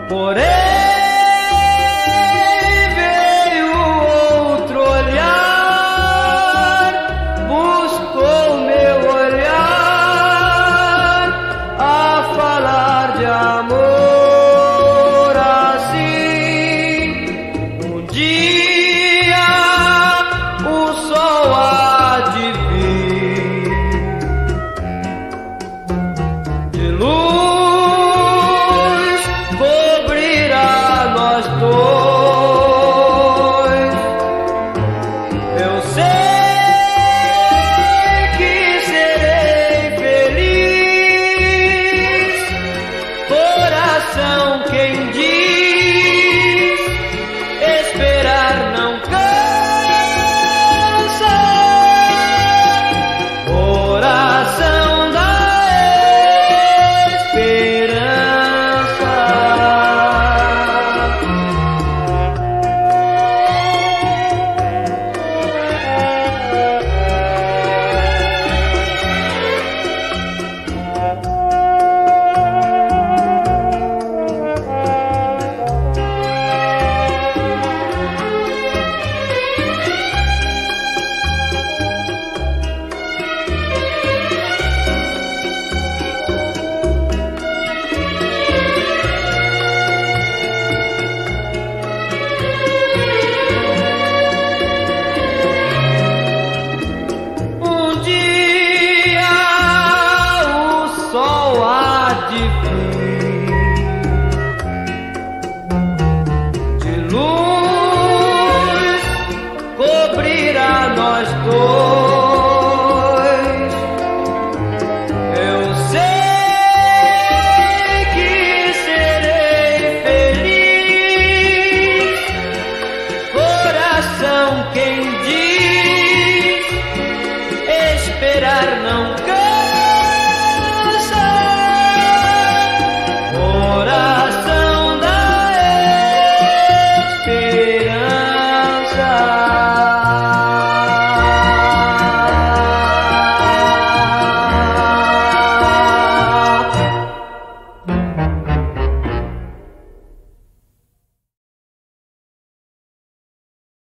Porém veio outro olhar, buscou meu olhar a falar de amor assim. Um dia o sol há de vir, de luz cobrirá nós dois. Eu sei que serei feliz, coração quem diz